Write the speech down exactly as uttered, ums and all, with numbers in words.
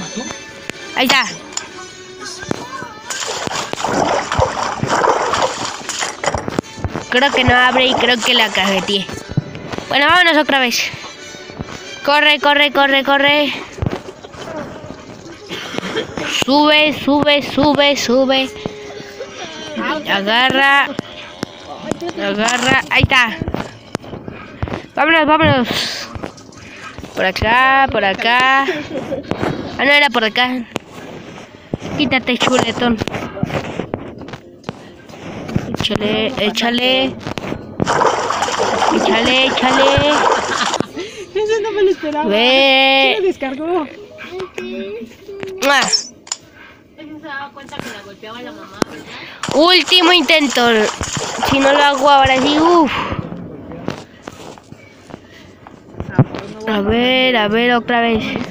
Ahí está. Creo que no abre y creo que la cajeteé. Bueno, vámonos otra vez. Corre, corre, corre, corre. Sube, sube, sube, sube. Agarra. Agarra. Ahí está. Vámonos, vámonos. Por acá, por acá. Ah, no, era por acá. Quítate, chuletón. Échale, échale. Échale, échale. Eso no me lo esperaba. Ve. ¿Quién lo descargó? ¡Mua! Se daba cuenta que la golpeaba la mamá, ¿verdad? Último intento. Si no lo hago ahora sí, uff. A ver, a ver, otra vez.